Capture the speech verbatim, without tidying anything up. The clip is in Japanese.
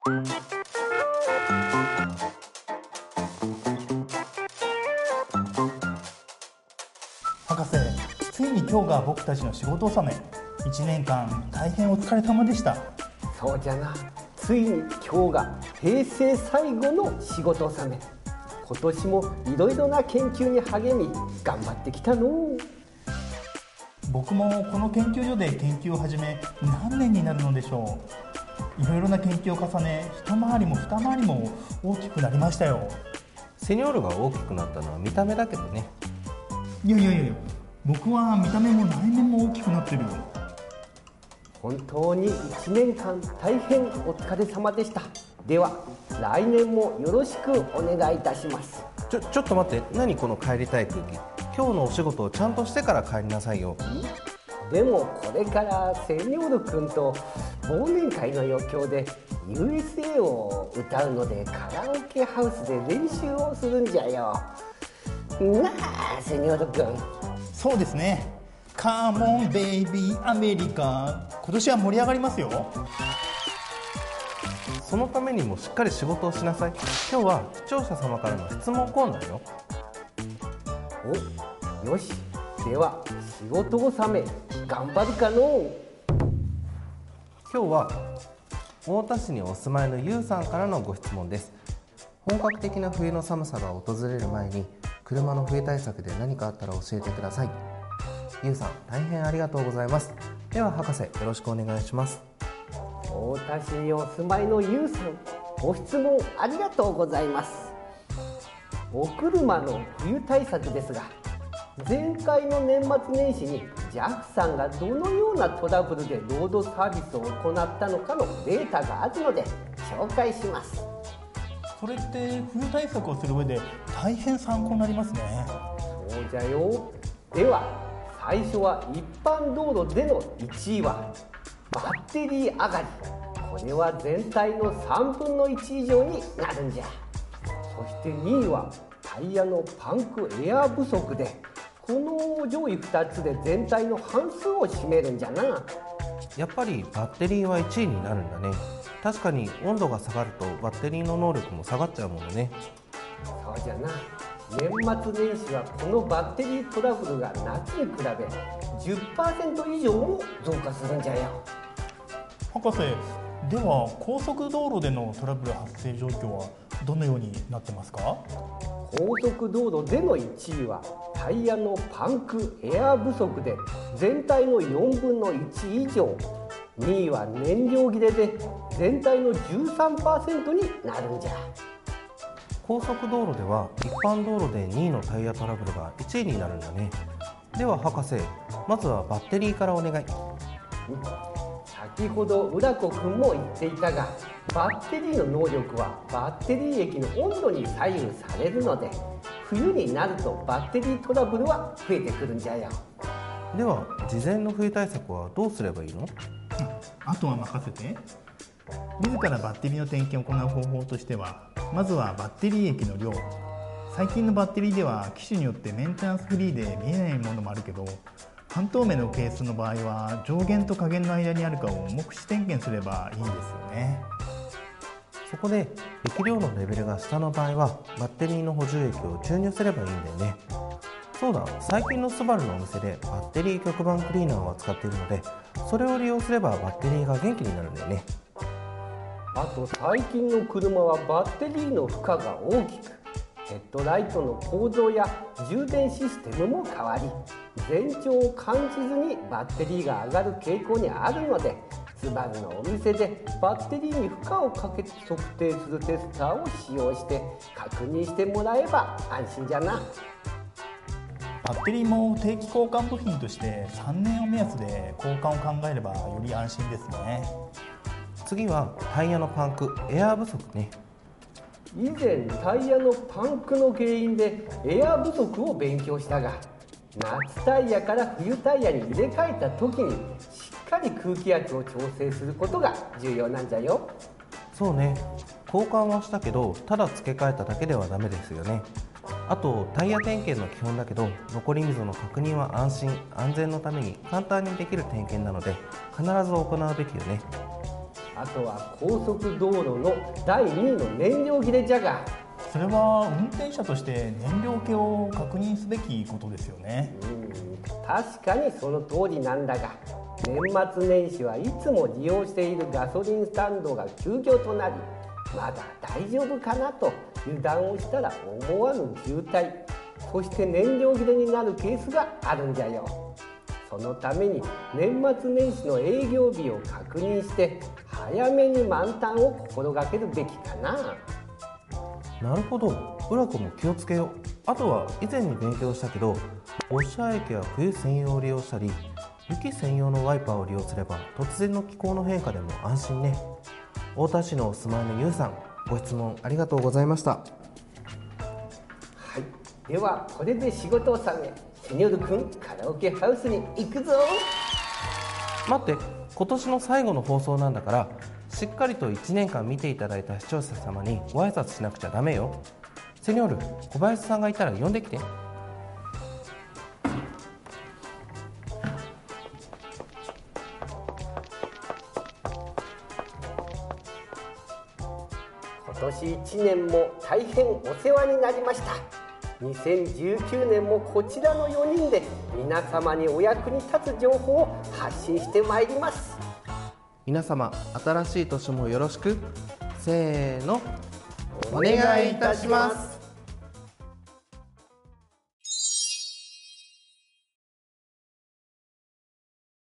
博士、ついに今日が僕たちの仕事納め。いちねんかん大変お疲れ様でした。 そうじゃな、ついに今日が平成最後の仕事納め。今年もいろいろな研究に励み頑張ってきたの。 僕もこの研究所で研究を始め何年になるのでしょう。いろいろな研究を重ね、一回りも二回りも大きくなりましたよ。 セニョールが大きくなったのは見た目だけどね。 いやいやいや、僕は見た目も内面も大きくなってるよ。 本当にいちねんかん大変お疲れ様でした。では来年もよろしくお願いいたします。 ちょ、ちょっと待って、何この帰りたい空気。今日のお仕事をちゃんとしてから帰りなさいよ。 でもこれからセニョール君と忘年会の余興で ユーエスエー を歌うのでカラオケハウスで練習をするんじゃよ。なあセニョール君。 そうですね。カモンベイビーアメリカ、今年は盛り上がりますよ。 そのためにもしっかり仕事をしなさい。今日は視聴者様からの質問コーナーよ。 お、よし、では仕事納め頑張るかの。 今日は太田市にお住まいのゆうさんからのご質問です。本格的な冬の寒さが訪れる前に車の冬対策で何かあったら教えてください。ゆうさん、大変ありがとうございます。では博士、よろしくお願いします。 太田市にお住まいのゆうさん、ご質問ありがとうございます。お車の冬対策ですが、前回の年末年始に ジャフ さんがどのようなトラブルでロードサービスを行ったのかのデータがあるので紹介します。 それって冬対策をする上で大変参考になりますね。 そうじゃよ。では最初は一般道路でのいちいはバッテリー上がり。これは全体のさんぶんのいち以上になるんじゃ。そしてにいはタイヤのパンクエア不足で、この上位ふたつで全体の半数を占めるんじゃな。 やっぱりバッテリーはいちいになるんだね。確かに温度が下がるとバッテリーの能力も下がっちゃうものね。 そうじゃな。年末年始はこのバッテリートラブルが夏に比べ じゅっパーセント 以上も増加するんじゃよ。 博士、では高速道路でのトラブル発生状況はどのようになってますか？ 高速道路でのいちいはタイヤのパンクエア不足で全体のよんぶんのいち以上、にいは燃料切れで全体の じゅうさんパーセント になるんじゃ。 高速道路では一般道路でにいのタイヤトラブルがいちいになるんだね。では博士、まずはバッテリーからお願い。 先ほど浦子くんも言っていたが、バッテリーの能力はバッテリー液の温度に左右されるので、冬になるとバッテリートラブルは増えてくるんじゃよ。 では事前の冬対策はどうすればいいの？ あとは任せて。自らバッテリーの点検を行う方法としては、まずはバッテリー液の量。最近のバッテリーでは機種によってメンテナンスフリーで見えないものもあるけど、半透明のケースの場合は上限と下限の間にあるかを目視点検すればいいんですよね。 そこで液量のレベルが下の場合はバッテリーの補充液を注入すればいいんだよね。そうだ、最近のスバルのお店でバッテリー極板クリーナーを扱っているので、それを利用すればバッテリーが元気になるんだよね。 あと最近の車はバッテリーの負荷が大きく、ヘッドライトの構造や充電システムも変わり、前兆を感じずにバッテリーが上がる傾向にあるので、スバルのお店でバッテリーに負荷をかけて測定するテスターを使用して確認してもらえば安心じゃな。 バッテリーも定期交換部品としてさんねんを目安で交換を考えればより安心ですね。 次はタイヤのパンクエア不足ね。 以前タイヤのパンクの原因でエア不足を勉強したが、夏タイヤから冬タイヤに入れ替えた時にしっかり空気圧を調整することが重要なんじゃよ。 そうね、交換はしたけどただ付け替えただけではダメですよね。あとタイヤ点検の基本だけど、残り溝の確認は安心安全のために簡単にできる点検なので必ず行うべきよね。 あとは高速道路のだいにいの燃料切れじゃが、 それは運転者として燃料気を確認すべきことですよね。 うん確かにその通りなんだが、年末年始はいつも利用しているガソリンスタンドが休業となり、まだ大丈夫かなと油断をしたら思わぬ渋滞、そして燃料切れになるケースがあるんじゃよ。そのために年末年始の営業日を確認して早めに満タンを心がけるべきかな。 なるほど、浦子も気をつけよう。あとは以前に勉強したけど、ウォッシャー液は冬専用を利用したり、雪専用のワイパーを利用すれば突然の気候の変化でも安心ね。太田市のお住まいのゆうさん、ご質問ありがとうございました。はい、ではこれで仕事納め。セニョル君、カラオケハウスに行くぞ。 待って、今年の最後の放送なんだから、しっかりといちねんかん見ていただいた視聴者様にご挨拶しなくちゃダメよ。セニョール、小林さんがいたら呼んできて。 今年いちねんも大変お世話になりました。にせんじゅうきゅうねんもこちらのよにんで皆様にお役に立つ情報を発信してまいります。 皆様、新しい年もよろしく。せーの、お願いいたします。